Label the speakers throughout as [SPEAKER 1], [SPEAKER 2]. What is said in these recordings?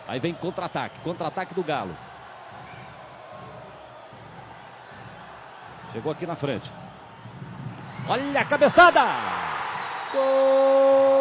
[SPEAKER 1] Aí vem contra-ataque. Contra-ataque do Galo. Chegou aqui na frente. Olha a cabeçada! Gol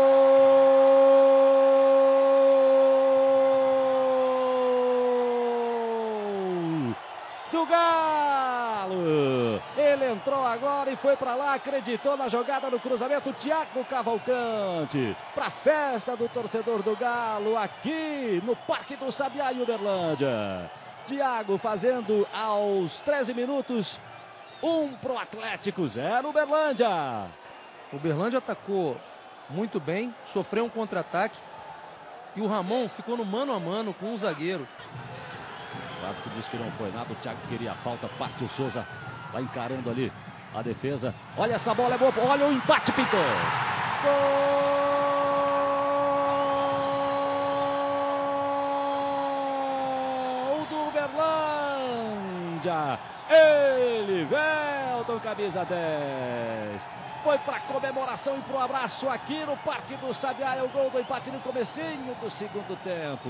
[SPEAKER 1] do Galo! Ele entrou agora e foi para lá, acreditou na jogada no cruzamento. Thiago Cavalcante, para a festa do torcedor do Galo, aqui no Parque do Sabiá, em Uberlândia. Thiago fazendo aos 13 minutos, 1 pro Atlético, 0 Uberlândia.
[SPEAKER 2] O Uberlândia atacou muito bem, sofreu um contra-ataque e o Ramon ficou no mano a mano com um zagueiro.
[SPEAKER 1] O árbitro disse que não foi nada, o Thiago queria a falta, parte o Souza, vai encarando ali a defesa. Olha essa bola, é boa, olha o empate, pintou. Gol do Uberlândia. Elivelton, camisa 10. Foi para comemoração e para o abraço aqui no Parque do Sabiá. É o gol do empate no comecinho do segundo tempo.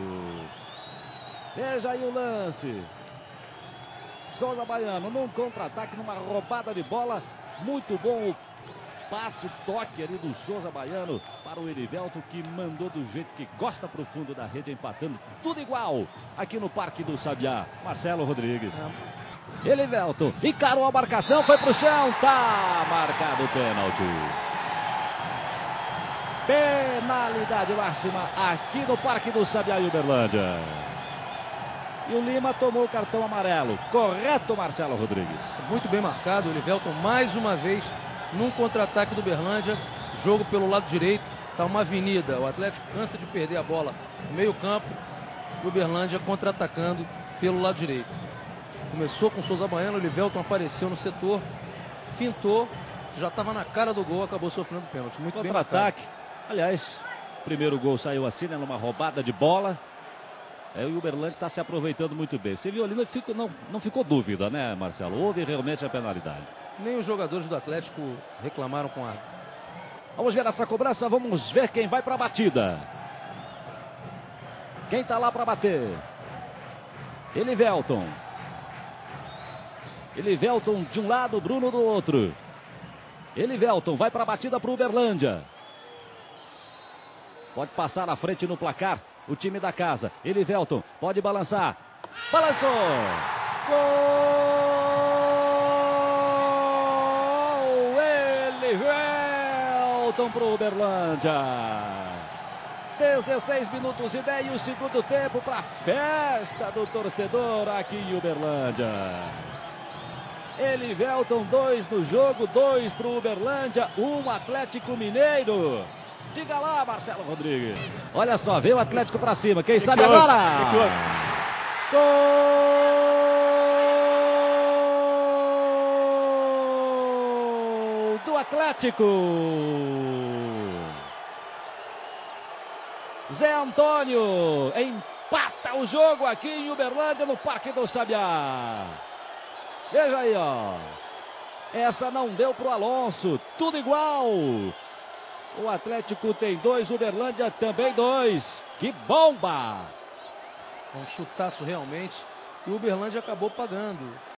[SPEAKER 1] Veja aí o lance. Souza Baiano num contra-ataque, numa roubada de bola. Muito bom o passe, o toque ali do Souza Baiano para o Elivelton, que mandou do jeito que gosta para o fundo da rede, empatando tudo igual aqui no Parque do Sabiá. Marcelo Rodrigues. Elivelton encarou a marcação, foi pro chão, tá marcado o pênalti. Penalidade máxima aqui no Parque do Sabiá, em Uberlândia. E o Lima tomou o cartão amarelo. Correto, Marcelo Rodrigues.
[SPEAKER 2] Muito bem marcado, o Elivelton mais uma vez num contra-ataque do Uberlândia. Jogo pelo lado direito, tá uma avenida. O Atlético cansa de perder a bola no meio campo. O Uberlândia contra-atacando pelo lado direito. Começou com o Souza Baiano, o Elivelton apareceu no setor, fintou, já estava na cara do gol, acabou sofrendo pênalti. Muito bem marcado.
[SPEAKER 1] Contra-ataque. Aliás, o primeiro gol saiu assim, né, numa roubada de bola. O Uberlândia está se aproveitando muito bem. Você viu ali, não ficou dúvida, né, Marcelo? Houve realmente a penalidade.
[SPEAKER 2] Nem os jogadores do Atlético reclamaram com a árbitro.
[SPEAKER 1] Vamos ver essa cobrança, vamos ver quem vai para a batida. Quem está lá para bater? Elivelton. Elivelton de um lado, Bruno do outro. Elivelton vai para a batida para o Uberlândia. Pode passar à frente no placar o time da casa. Elivelton pode balançar. Balançou! Gol! Elivelton para o Uberlândia. 16 minutos e meio, segundo tempo para a festa do torcedor aqui em Uberlândia. Elivelton, 2 no jogo, 2 para o Uberlândia, 1 Atlético Mineiro. Diga lá, Marcelo Rodrigues. Olha só, veio o Atlético para cima. Quem sabe agora? Gol do Atlético. Zé Antônio empata o jogo aqui em Uberlândia, no Parque do Sabiá. Veja aí, ó. Essa não deu pro Alonso. Tudo igual. O Atlético tem 2, Uberlândia também 2. Que bomba!
[SPEAKER 2] Um chutaço realmente. E o Uberlândia acabou pagando.